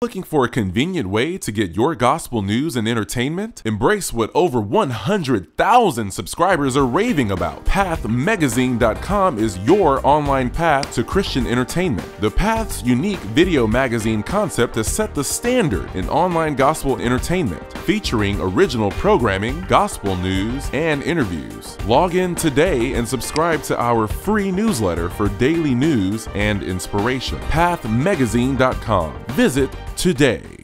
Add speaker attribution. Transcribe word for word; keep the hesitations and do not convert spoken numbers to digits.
Speaker 1: Looking for a convenient way to get your gospel news and entertainment? Embrace what over one hundred thousand subscribers are raving about. Path Megazine dot com is your online path to Christian entertainment. The Path's unique video magazine concept has set the standard in online gospel entertainment, featuring original programming, gospel news, and interviews. Log in today and subscribe to our free newsletter for daily news and inspiration. Path Megazine dot com. Visit today.